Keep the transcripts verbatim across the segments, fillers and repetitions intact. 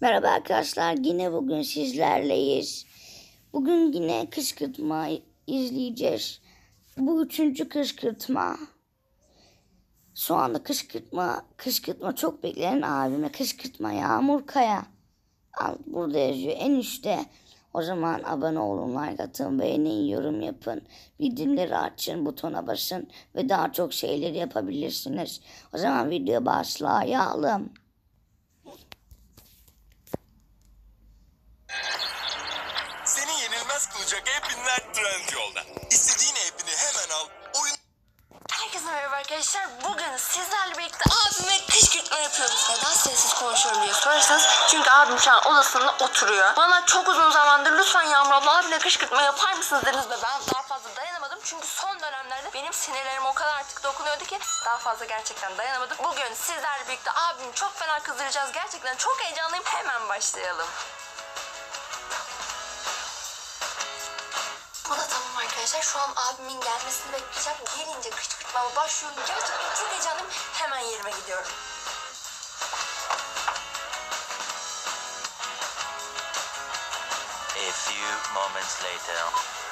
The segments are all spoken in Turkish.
Merhaba arkadaşlar, yine bugün sizlerleyiz. Bugün yine kışkırtma izleyeceğiz. Bu üçüncü kışkırtma. Şu anda kışkırtma, kışkırtma çok beklenen abime kışkırtma Yağmur Kaya. Al, burada yazıyor en üstte. O zaman abone olun, like atın, beğenin, yorum yapın. Bildirimleri açın, butona basın ve daha çok şeyler yapabilirsiniz. O zaman video başlayalım. Seni yenilmez kılacak app'inler Trendyol'da. İstediğin app'ini hemen al. Oyun... Herkese merhaba arkadaşlar. Bugün sizlerle birlikte abime kışkırtma yapıyoruz. Neden sessiz konuşuyorum diye sorarsanız. Çünkü abim şu an odasında oturuyor. Bana çok uzun zamandır lütfen Yağmur abla abine kışkırtma yapar mısınız dediniz ve ben daha fazla dayanamadım. Çünkü son dönemlerde benim sinirlerim o kadar artık dokunuyordu ki daha fazla gerçekten dayanamadım. Bugün sizlerle birlikte abimi çok fena kızdıracağız. Gerçekten çok heyecanlıyım. Hemen başlayalım. Bu da tamam arkadaşlar. Şu an abimin gelmesini bekleyeceğim. Gelince kışkırtmama başlıyorum. Gerçekten çok heyecanlıyım. Hemen yerime gidiyorum. A few moments later.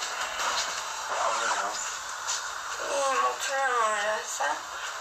İyiyim, oturuyorum öyle. Sen?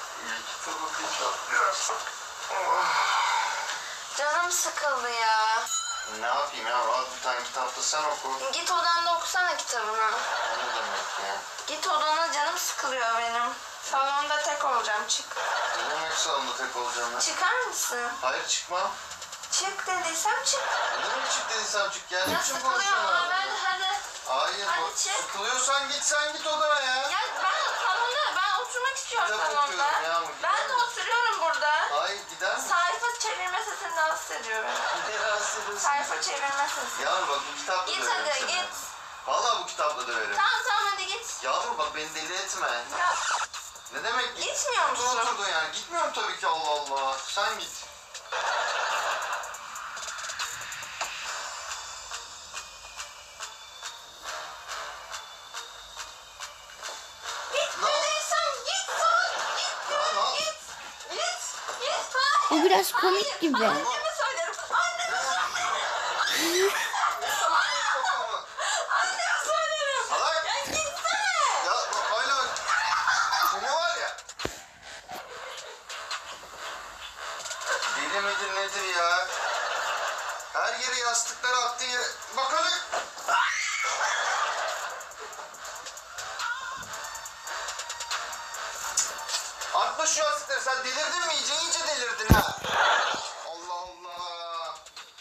Canım sıkıldı ya. Ne yapayım ya? Rahat bir tane kitapta sen oku. Git odanda okusana kitabını. Ne demek ya? Git odana, canım sıkılıyor benim. Salonda tek olacağım, çık. Ne demek salonda tek olacağım ya? Çıkar mısın? Hayır çıkmam. Çık dediysem çık. Ne demek çık dediysem çık ya? Ya Ne biçim sıkılıyorum konuşuyorsun ama abi? ben hadi. Hayır Hadi bak, çık. sıkılıyorsan git sen git odana ya. Ya ben salonda, ben oturmak istiyorum Kitap salonda. okuyorum Yağmur. Ben de oturuyorum burada. Hayır gider misin? Sayfa çevirme sesini rahatsız ediyorum. Ne rahatsız ediyorsun? Sayfa çevirme sesi. Yağmur bak bu kitapla Git döverim hadi, seni. git. Vallahi bu kitapla döverim. Tamam tamam hadi git. Yağmur bak beni deli etme. Ya Ne demek git? Gitmiyor Otur musun? oturdun yani. Gitmiyorum tabii ki Allah Allah. Sen git. git Ne yap- dediysem git falan. Git Ya ne diyorum yap- git. Git. Git. Hayır. Bu biraz komik Hayır. gibi. Anneme söylerim. Anneme söylerim. Anneme söylerim. Salak. Ya gitsene. Ya bak hala bak. Seni var ya. Deli midir nedir ya? Her yere yastıkları attığı yere... Bak hadi. Atma şu yastıkları. Sen delirdin mi iyice? İyice delirdin ha. Allah Allah.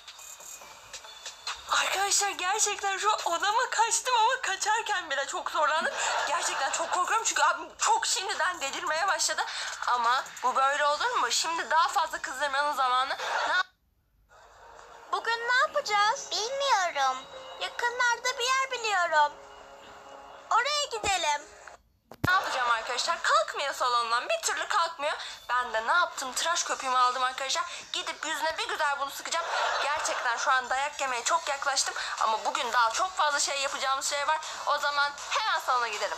Arkadaşlar gerçekten şu odama kaçtım ama kaçarken bile çok zorlandım. Gerçekten çok korkuyorum çünkü abim çok şimdiden delirmeye başladı. Ama bu böyle olur mu? Şimdi daha fazla kızdırmanın zamanı. Ne Bugün ne yapacağız? Bilmiyorum. Yakınlarda bir yer biliyorum. Oraya gidelim. Ne yapacağım arkadaşlar? Kalkmıyor salondan. Bir türlü kalkmıyor. Ben de ne yaptım? Tıraş köpüğümü aldım arkadaşlar. Gidip yüzüne bir güzel bunu sıkacağım. Gerçekten şu an dayak yemeye çok yaklaştım. Ama bugün daha çok fazla şey yapacağımız şey var. O zaman hemen salona gidelim.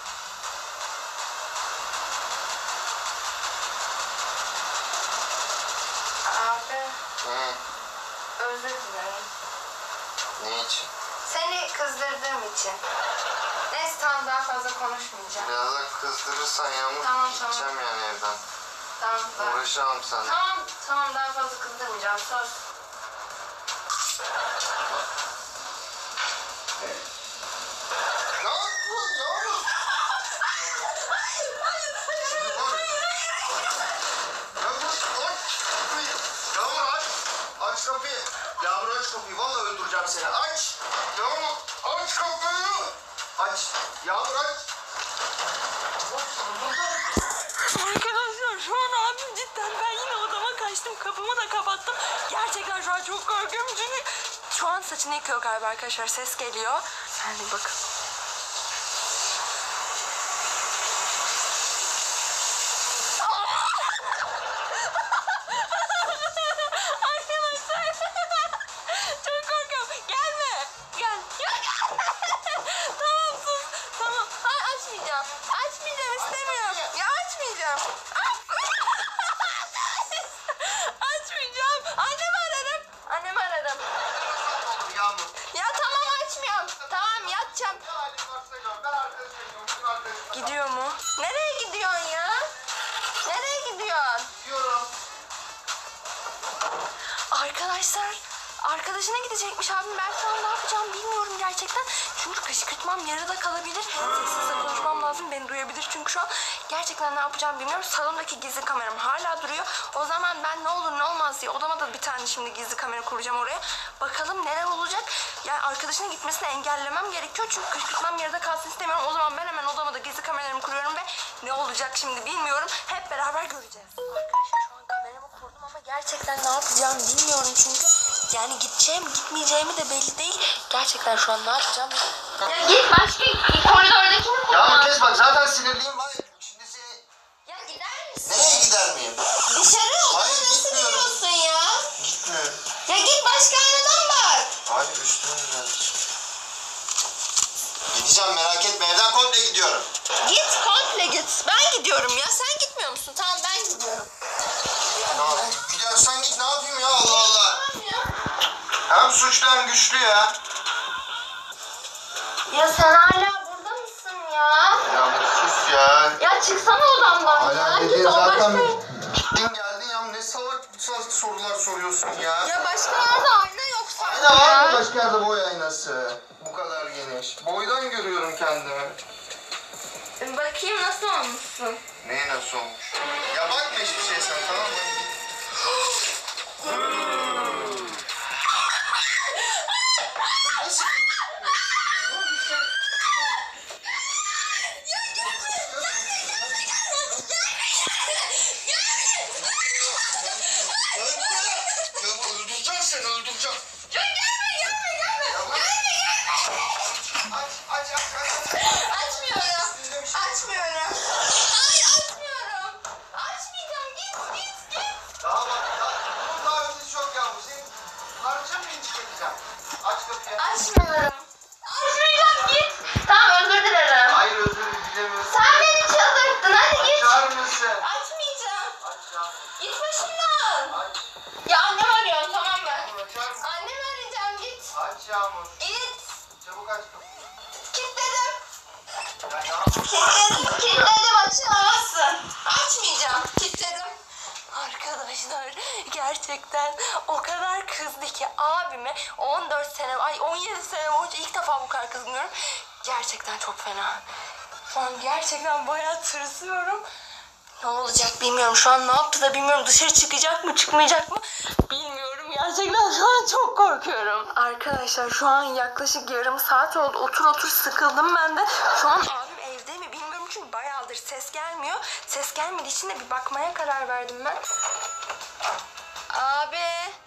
Abi Hı, özür dilerim. ne için? Seni kızdırdığım için. Neyse tamam daha fazla konuşmayacağım. Biraz da kızdırırsan Yağmur Tamam, tamam. gideceğim yani evden. Tamam tamam. Uğraşamam seninle. Tamam tamam daha fazla kızdırmayacağım söz. Ne yapıyorsun Yağmur? Yağmur aç. Yağmur aç. Aç kapıyı. Yağmur aç kapıyı. Vallahi öldüreceğim seni. Aç. Yağmur aç kapıyı. Aç. Yağmur aç. Arkadaşlar şu an abim cidden ben yine odama kaçtım kapımı da kapattım. Gerçekten şu an çok korkuyorum çünkü şu an saçını yıkıyor galiba arkadaşlar ses geliyor. Sen de bakın. Arkadaşlar çok korkuyorum. Gelme. Gel. Tamam sus. Tamam. Hayır açmayacağım. Açmayacağım istemiyorum. Ya açmayacağım. Açmayacağım. Annemi ararım. Annemi Arkadaşlar arkadaşına gidecekmiş abim. Ben şu an ne yapacağım bilmiyorum gerçekten. Çünkü kışkırtmam yarıda kalabilir. Sessizle konuşmam lazım. Beni duyabilir çünkü şu an gerçekten ne yapacağım bilmiyorum. Salondaki gizli kameram hala duruyor. O zaman ben ne olur ne olmaz diye odama da bir tane şimdi gizli kamera kuracağım oraya. Bakalım neler olacak. Yani arkadaşına gitmesini engellemem gerekiyor. Çünkü kışkırtmam yarıda kalsın istemiyorum. O zaman ben hemen odama da gizli kameralarımı kuruyorum ve ne olacak şimdi bilmiyorum. Hep beraber göreceğiz. Arkadaşlar şu an kameramı kurdum ama gerçekten ne yapacağım bilmiyorum çünkü. Yani gideceğim gitmeyeceğimi de belli değil. Gerçekten şu an ne yapacağım? Ya git başka koridordakini kur. Yağmur kes bak zaten sinirliyim. Hayır şimdi seni... Ya gider misin? Nereye gider miyim? Dışarı Hayır, odana nasıl gitmiyorum. giriyorsun ya? Gitmiyorum. Ya git başka aynadan bak. Hayır üstüne biraz. Gideceğim merak etme evden komple gidiyorum. Git komple git. Ben gidiyorum ya. Sen gitmiyor musun? Tamam ben gidiyorum. Ne yapayım? Gidiyorsan git ne yapayım ya Allah Allah. Hem suçlu hem güçlü ya. Ya sen hala burada mısın ya? Ya sus ya. Ya çıksana odamdan Hala ya. dediğin Git o zaten başka... gittin geldin ya ne salak salak sorular soruyorsun ya. Ya başka yerde ayna yok sanki Ayna var ya. mı başka yerde boy aynası? Bu kadar geniş. Boydan görüyorum kendimi. Bakayım nasıl olmuşsun? Neye nasıl olmuş? Ya bakma hiçbir şey sen tamam mı? Nasıl? Ya öldüreceğim seni öldüreceğim. Ya gelme gelme gelme. Gelme gelme. Aç aç aç aç. Açmıyorum. Açmıyorum. Ay açmıyorum. Açmayacağım. Git git git. Daha bak daha bunun daha ötesi çok yavrum. Senin harca mı inci çekeceğim? Aç kapıyı. Açmıyorum. Açmayacağım git. Tamam özür dilerim. Hayır özür dilemiyorum. Sen beni çıldırttın hadi git. Açar mısın? Açmayacağım. Aç ya. Git başımdan. Aç. Ya annem arıyor tamam mı? Açar mısın? Annemi arayacağım git. Aç Yağmur. Git. Çabuk aç kapıyı. Kilitledim. Ya Yağmur. Kilitledim. Kilitledim açamazsın. Açmayacağım. Kilitledim. Arkadaşlar gerçekten o kadar kızdı ki abime on dört sene ay on yedi sene boyunca ilk defa bu kadar kızmıyorum. Gerçekten çok fena. Şu an gerçekten bayağı tırsıyorum. Ne olacak bilmiyorum. Şu an ne yaptı da bilmiyorum. Dışarı çıkacak mı çıkmayacak mı bilmiyorum. Gerçekten şu an çok korkuyorum. Arkadaşlar şu an yaklaşık yarım saat oldu. Otur otur sıkıldım ben de. Şu an abim evde mi bilmiyorum çünkü bayağıdır ses gelmiyor. Ses gelmediği için de bir bakmaya karar verdim ben. Abi.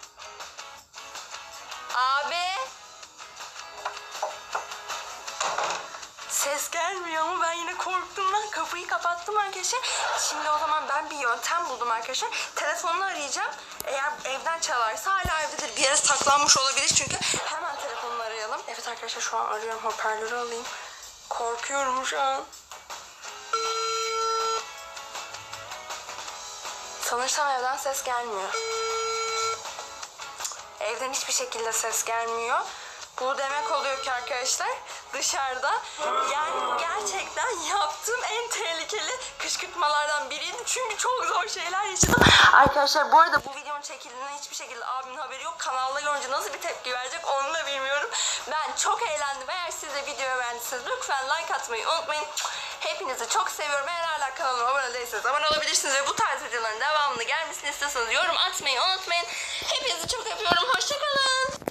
Abi. Ses gelmiyor ama ben yine korktuğumdan kapıyı kapattım arkadaşlar. Şimdi o zaman ben bir yöntem buldum arkadaşlar. Telefonunu arayacağım. Eğer evden çalarsa hala evdedir. Bir yere saklanmış olabilir çünkü. Hemen telefonunu arayalım. Evet arkadaşlar şu an arıyorum. Hoparlörü alayım. Korkuyorum şu an. Sanırsam evden ses gelmiyor. Evden hiçbir şekilde ses gelmiyor. Bu demek oluyor ki arkadaşlar dışarıda yani gerçekten yaptığım en tehlikeli kışkırtmalardan biriydi. Çünkü çok zor şeyler yaşadım. Arkadaşlar bu arada bu videonun çekildiğinden hiçbir şekilde abimin haberi yok. Kanalda görünce nasıl bir tepki verecek onu da bilmiyorum. Ben çok eğlendim. Eğer siz de videoyu beğendiyseniz lütfen like atmayı unutmayın. Hepinizi çok seviyorum. Eğer hala kanalıma abone değilseniz abone olabilirsiniz ve bu tarz videoların devamını gelmesini istiyorsanız yorum atmayı unutmayın. Hepinizi çok öpüyorum. Hoşçakalın.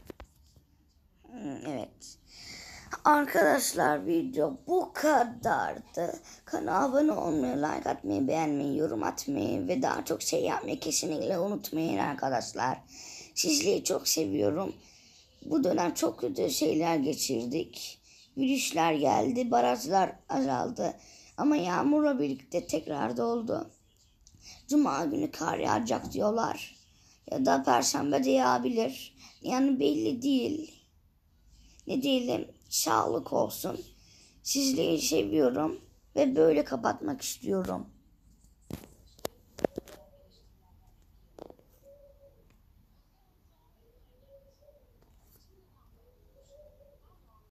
Evet. Arkadaşlar video bu kadardı. Kanala abone olmayı, like atmayı, beğenmeyi, yorum atmayı ve daha çok şey yapmayı kesinlikle unutmayın arkadaşlar. Sizleri çok seviyorum. Bu dönem çok kötü şeyler geçirdik. Virüsler geldi, barajlar azaldı. Ama yağmurla birlikte tekrar doldu. Cuma günü kar yağacak diyorlar. Ya da perşembe de yağabilir. Yani belli değil. Ne diyelim, sağlık olsun. Sizleri seviyorum ve böyle kapatmak istiyorum.